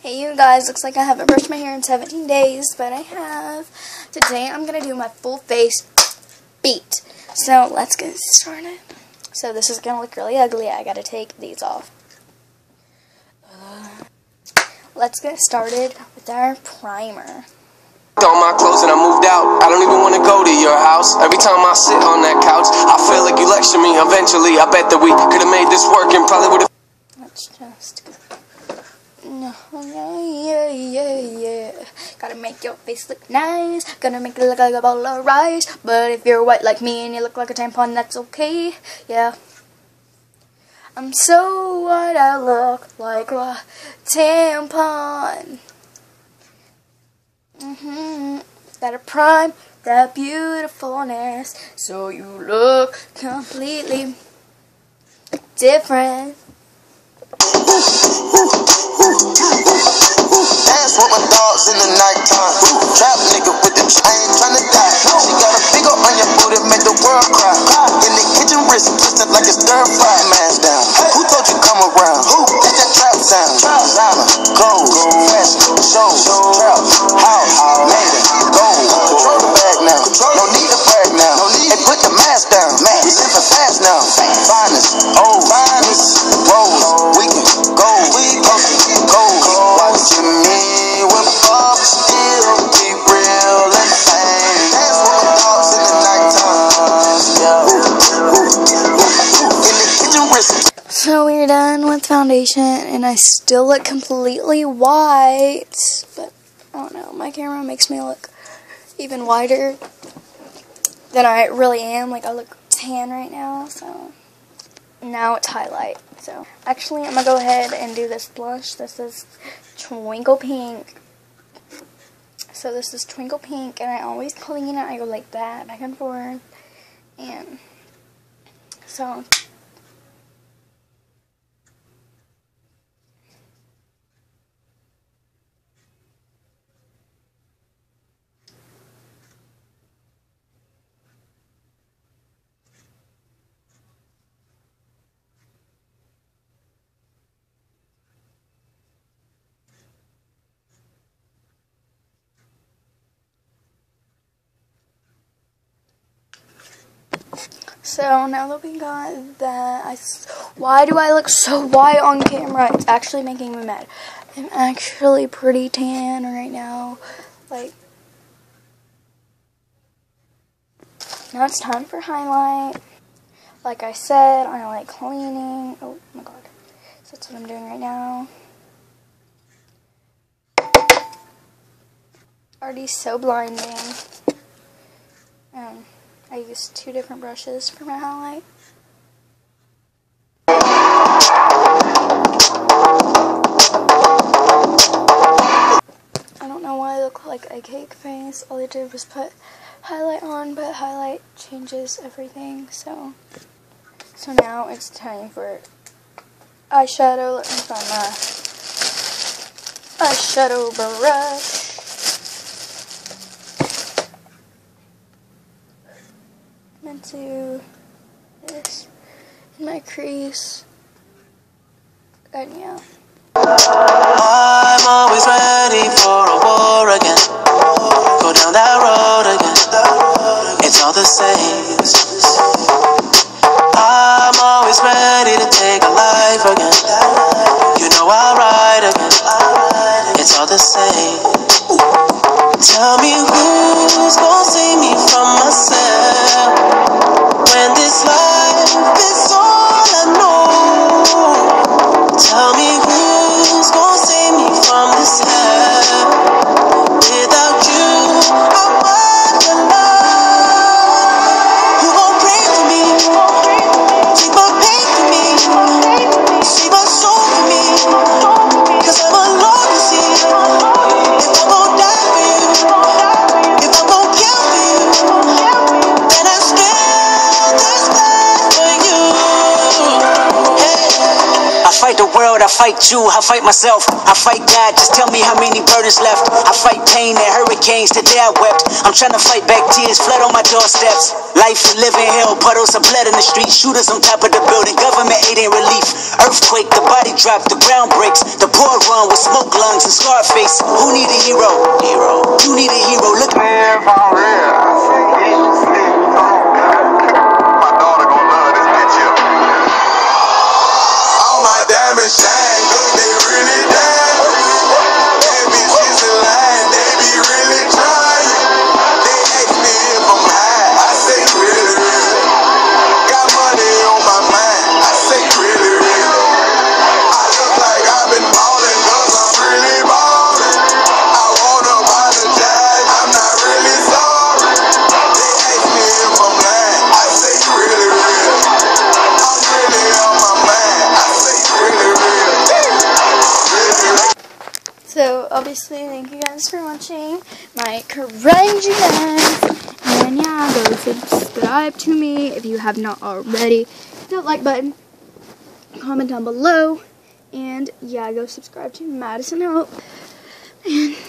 Hey you guys, looks like I haven't brushed my hair in 17 days, but I have. Today I'm going to do my full face beat. So let's get started. So this is going to look really ugly. I got to take these off. Let's get started with our primer. All my clothes and I moved out. I don't even want to go to your house. Every time I sit on that couch, I feel like you lecture me. Eventually, I bet that we could have made this work and probably would have. Let's just yeah. Gotta make your face look nice. Gonna make it look like a bowl of rice. But if you're white like me and you look like a tampon, that's okay. Yeah. I'm so white I look like a tampon. Gotta prime that beautifulness so you look completely different. Dance with my dogs in the nighttime. Trap nigga with the chain tryna die. She got a big ol' onion booty, make the world cry. In the kitchen, wrist twisted like a stir fry. Man's down. Who told you come around? That's that trap sound. Diamond, gold, fashion, show, trap, house, made it, gold. Control the bag now. No need to brag now. Hey, put the mask down. We living fast now. Finest, old, finest, rose, we can go. Watching me with fuck still be real and fame. Dance with my dogs in the nighttime. In the kitchen wrist. So we're done with foundation and I still look completely white. But I don't know, my camera makes me look even whiter than I really am. Like I look tan right now, so now it's highlight. So actually I'm gonna go ahead and do this blush. This is Twinkle Pink. So this is Twinkle Pink and I always clean it. I go like that, back and forth. And so now that we got that, why do I look so white on camera? It's actually making me mad. I'm actually pretty tan right now. Like, now it's time for highlight. Like I said, I like cleaning. Oh my god. So that's what I'm doing right now. Already so blinding. I used 2 different brushes for my highlight. I don't know why I look like a cake face. All I did was put highlight on, but highlight changes everything. So now it's time for eyeshadow. Let me find my eyeshadow brush. Do this in my crease, and yeah. I'm always ready for a war again. Go down that road again. It's all the same. I'm always ready to take a life again. You know I'll ride again. It's all the same. Tell me who's gonna save me from myself when this life is all I know. Tell me who's gonna save me from this hell. Without you, I wonder love. You gon' pray for me, keep on paying for me, save my soul for me, 'cause I'm alone to see. If I'm gon' die for you, if I'm gon' kill for you, then I still this bad for you. Hey. I fight the world, I fight you, I fight myself, I fight God. Just tell me how many burdens left. I fight pain and hurricanes, today I wept. I'm trying to fight back tears, flood on my doorsteps. Life is living hell, puddles of blood in the street, shooters on top of the building, government aid ain't relief. Earthquake, the body drop, the ground breaks, the poor run with smoke lungs and face. Who need a hero? You need a hero. Look. Man, if I'm real, my daughter gonna love this bitch here. All my diamonds shine, look, they really damn. That bitch is a line, they be really trying. They ask me if I'm high, I say really, really. Got money on my mind, I say really, really. I look like I've been ballin' 'cause I'm really ballin'. I wanna apologize, I'm not really sorry. They ask me if I'm lying, I say really, really. I'm really on my mind, I say really, really. So, obviously, thank you guys for watching my Cringey guys. And yeah, go subscribe to me if you have not already. Hit that like button, comment down below, and yeah, go subscribe to Madison Hope. And